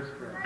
spread.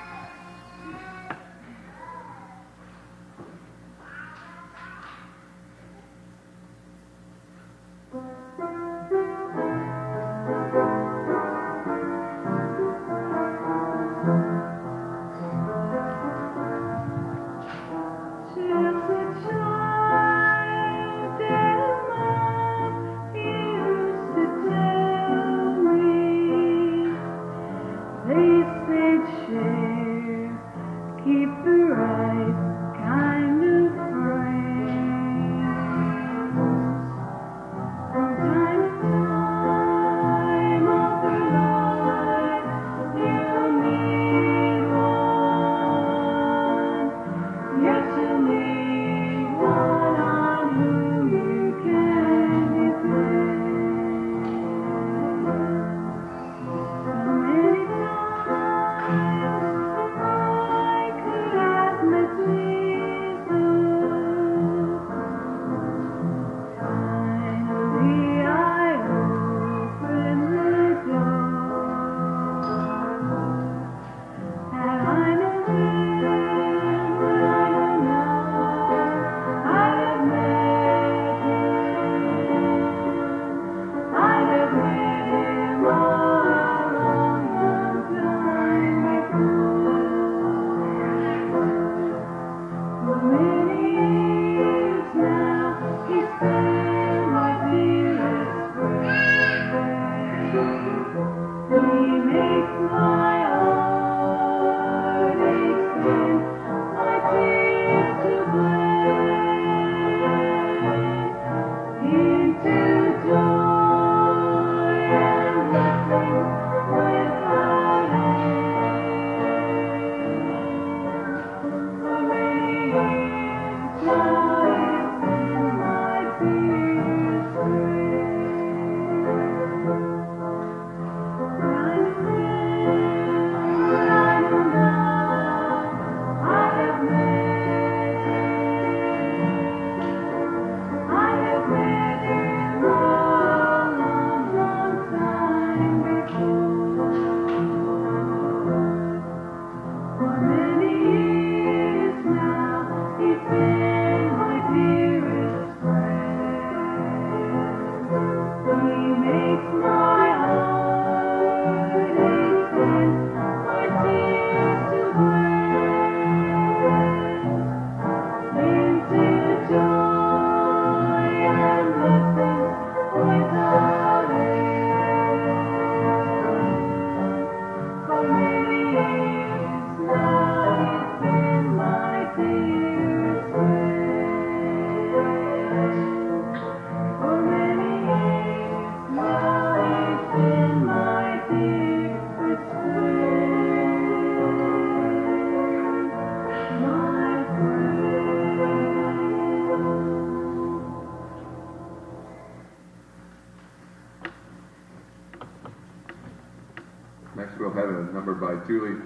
Next we'll have a number by Julie.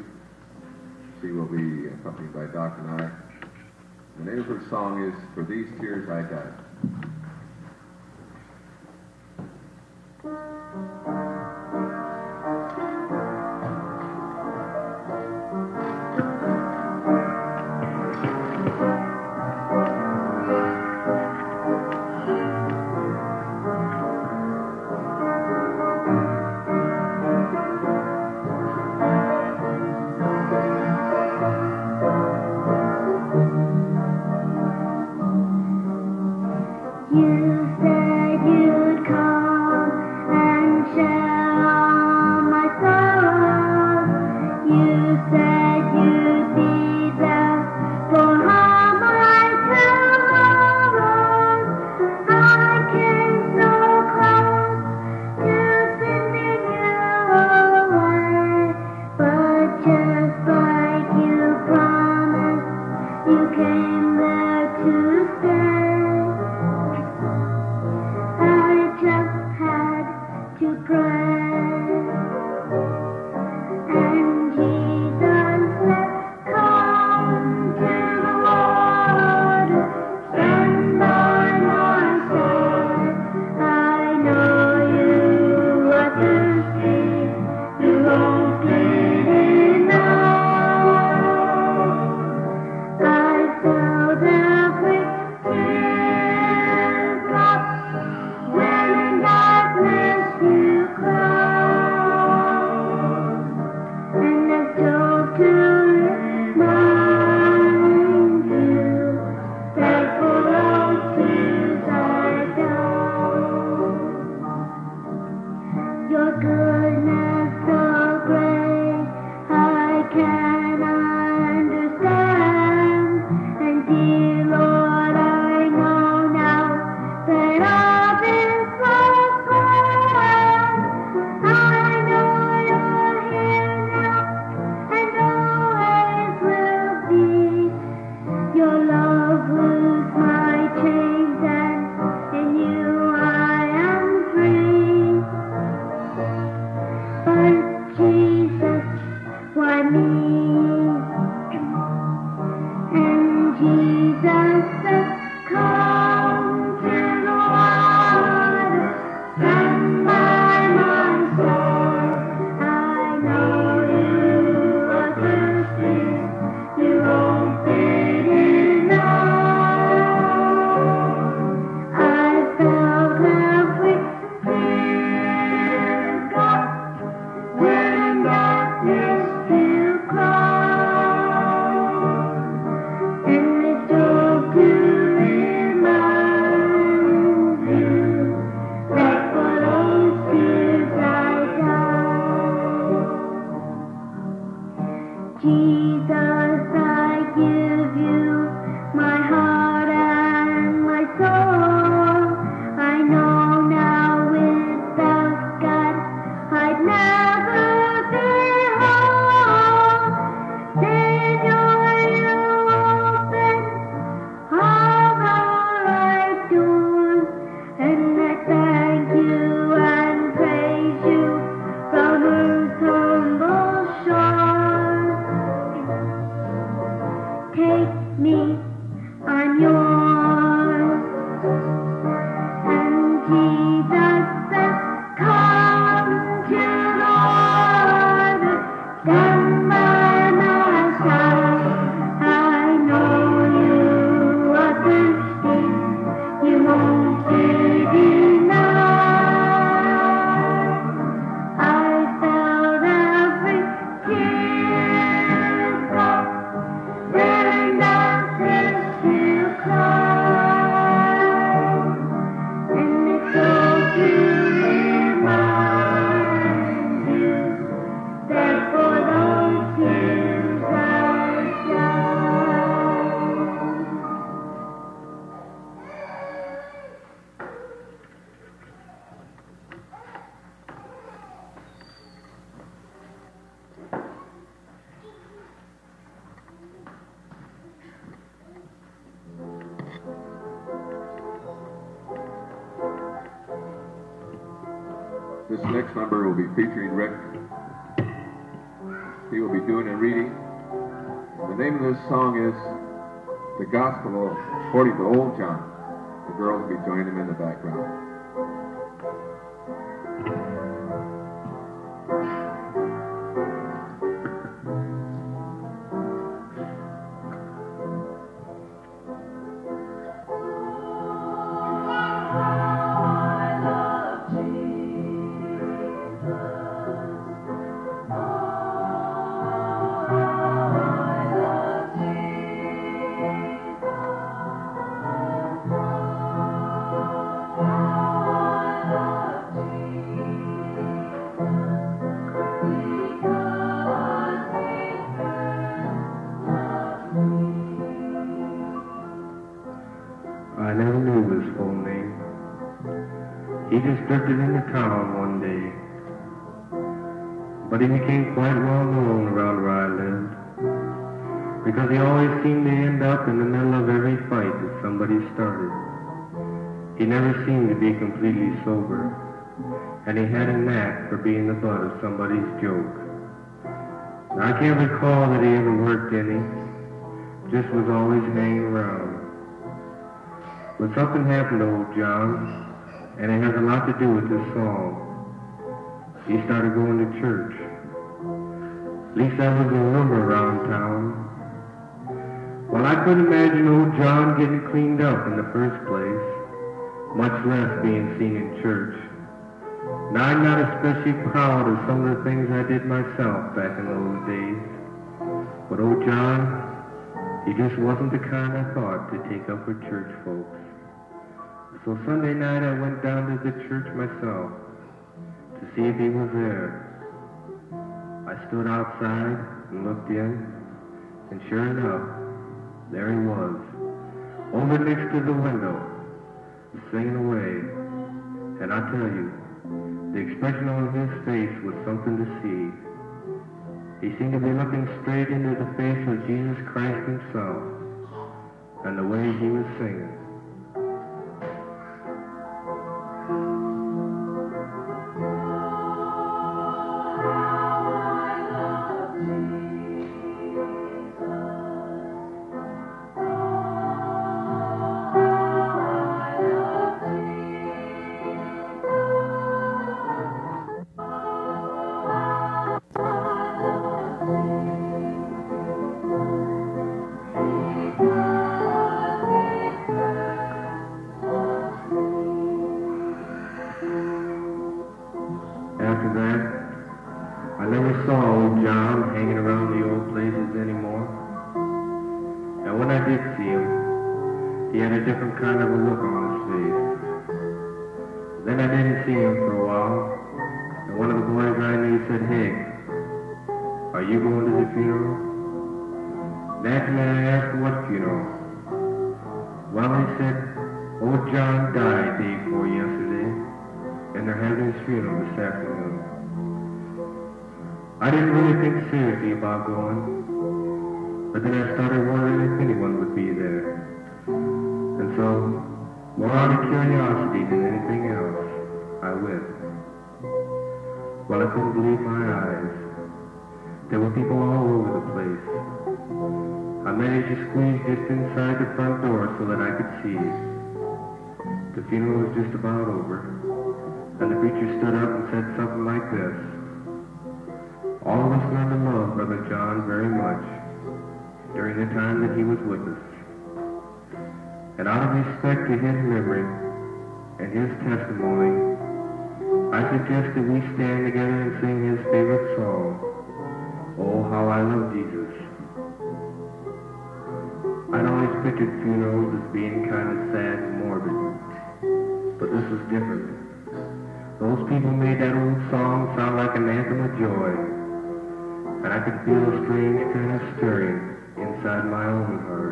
She will be accompanied by Doc and I. The name of her song is For These Tears I Died. Jesus, I give you my heart and my soul. I know now without God I'd never be whole. Savior, you open all the right doors, and I thank you and praise you from earth's humble shore. Take me, I'm yours. And Jesus said, come to the water, stand by my side. I know you are thirsty, you won't be denied. I felt every tear drop, and I pressed to cry. And it's all to remind you that for those tears I shed. This next number will be featuring Rick. He will be doing a reading. The name of this song is The Gospel According to Old John. The girls will be joining him in the background. I never knew his full name. He just drifted into town one day. But he became quite well known around where I lived, because he always seemed to end up in the middle of every fight that somebody started. He never seemed to be completely sober, and he had a knack for being the butt of somebody's joke. Now, I can't recall that he ever worked any, just was always hanging around. But something happened to old John, and it has a lot to do with this song. He started going to church. At least that was a rumor around town. Well, I couldn't imagine old John getting cleaned up in the first place, much less being seen in church. Now, I'm not especially proud of some of the things I did myself back in those days. But old John, he just wasn't the kind I thought to take up with church folks. So Sunday night I went down to the church myself to see if he was there. I stood outside and looked in, and sure enough, there he was, over next to the window, singing away. And I tell you, the expression on his face was something to see. He seemed to be looking straight into the face of Jesus Christ himself, and the way he was singing. After that, I never saw old John hanging around the old places anymore. And when I did see him, he had a different kind of a look on his face. Then I didn't see him for a while, and one of the boys I knew said, "Hey, are you going to the funeral?" Naturally, I asked what funeral. Well, they said, old John died day before yesterday, and they're having his funeral this afternoon. I didn't really think seriously about going, but then I started wondering if anyone would be there. And so, more out of curiosity than anything else, I went. Well, I couldn't believe my eyes. There were people all over the place. I managed to squeeze just inside the front door so that I could see. The funeral was just about over, and the preacher stood up and said something like this: all of us learned to love Brother John very much during the time that he was with us. And out of respect to his memory and his testimony, I suggest that we stand together and sing his favorite song, Oh, How I Love Jesus. I'd always pictured funerals as being kind of sad and morbid, but this was different. Those people made that old song sound like an anthem of joy, and I could feel a strange kind of stirring inside my own heart.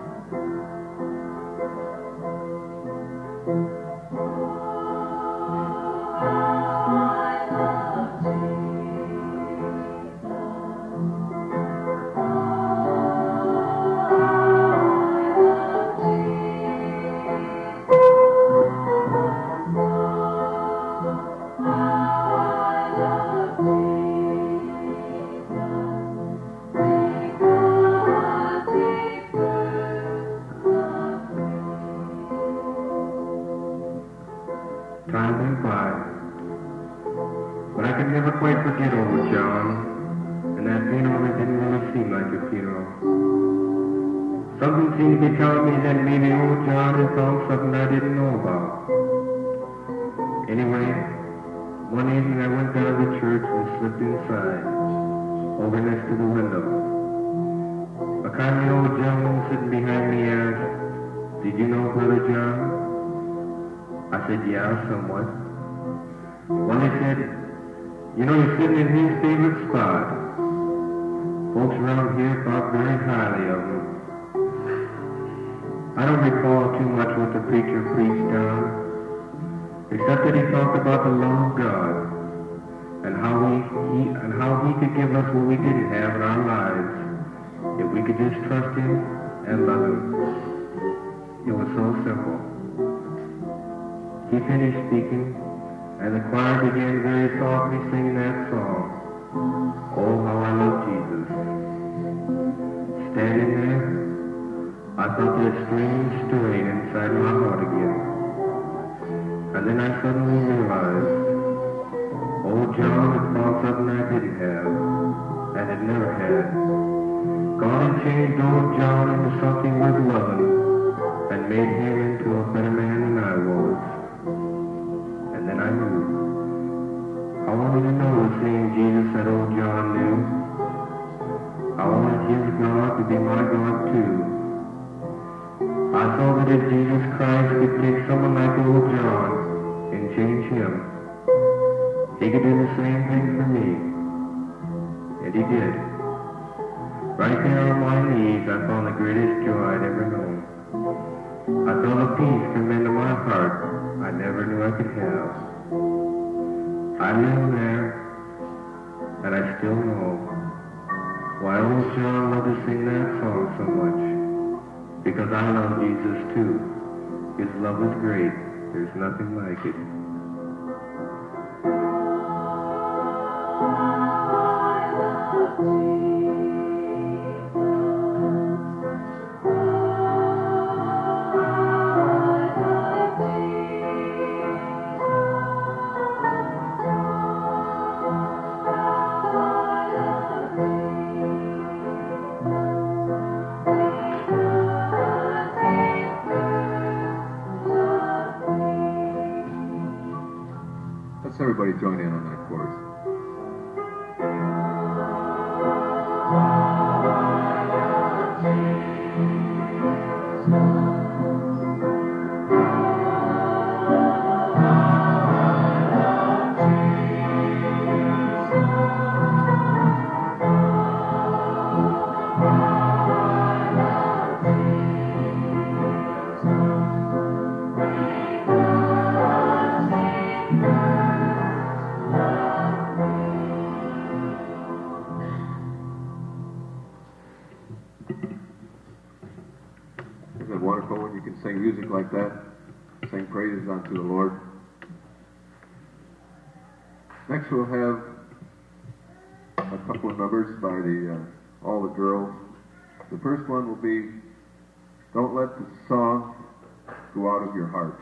Time went by, but I could never quite forget old John, and that funeral didn't really seem like a funeral. Something seemed to be telling me that maybe old John had found something I didn't know about. Anyway, one evening I went down to the church and slipped inside, over next to the window. A kindly old gentleman sitting behind me asked, "Did you know Brother John?" I said, "Yeah, somewhat." Well, he said, "You know, you're sitting in his favorite spot. Folks around here thought very highly of him." I don't recall too much what the preacher preached on, except that he talked about the love of God and how he could give us what we didn't have in our lives if we could just trust him and love him. It was so simple. He finished speaking, and the choir began very softly singing that song, Oh, How I Love Jesus. Standing there, I felt that strange stirring inside my heart again. And then I suddenly realized, old John had found something I didn't have, and had never had. God had changed old John into something worth loving, and made him into a better man than I was. And then I knew. I wanted to know the same Jesus that old John knew. I wanted his God to be my God too. I saw that if Jesus Christ could take someone like old John and change him, he could do the same thing for me. And he did. Right there on my knees, I found the greatest joy I'd ever known. I felt a peace come into my heart I never knew I could have. I knew there, and I still know why old John loved to sing that song so much. Because I love Jesus too. His love is great. There's nothing like it. Everybody join in on that chorus. you can sing music like that, sing praises unto the Lord. Next we'll have a couple of numbers by all the girls. The first one will be Don't Let the Song Go Out of Your Heart.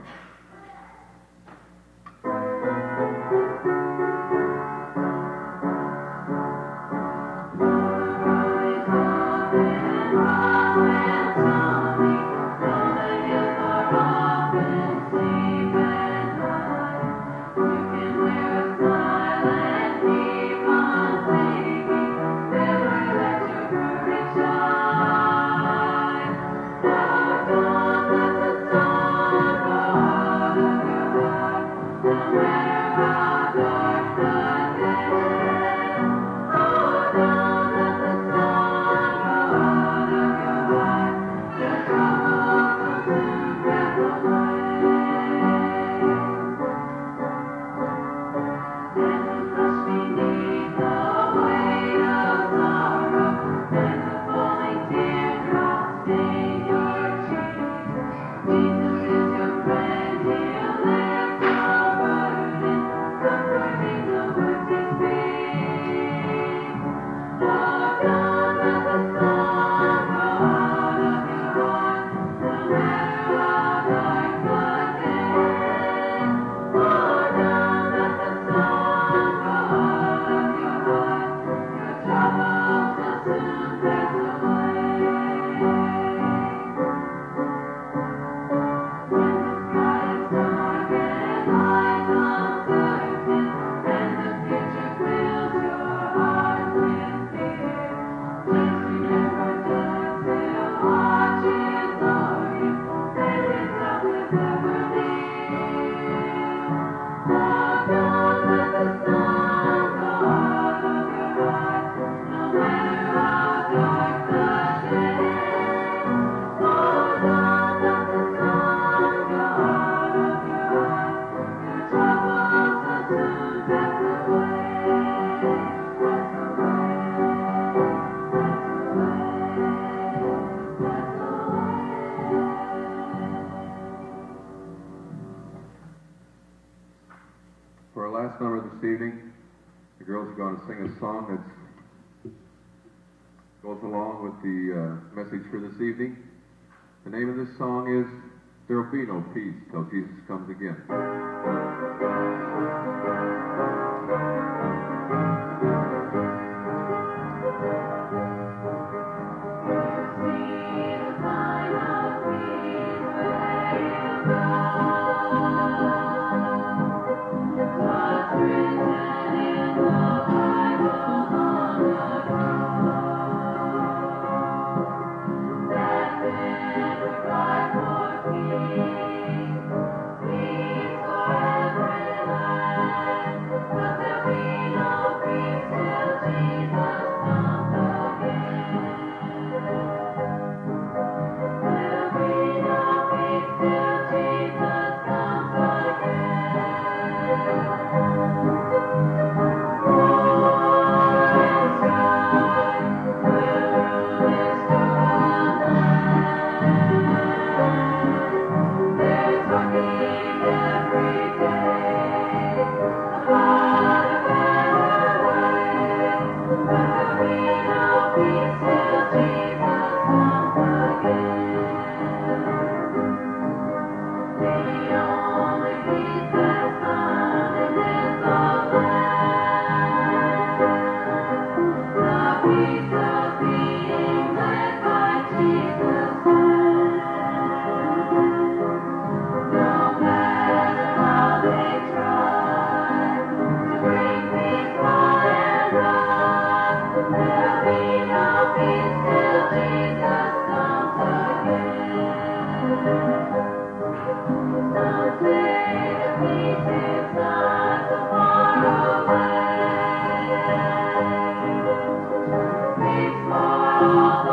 For our last number this evening, the girls are going to sing a song that goes along with the message for this evening. The name of this song is There'll Be No Peace Till Jesus Comes Again. All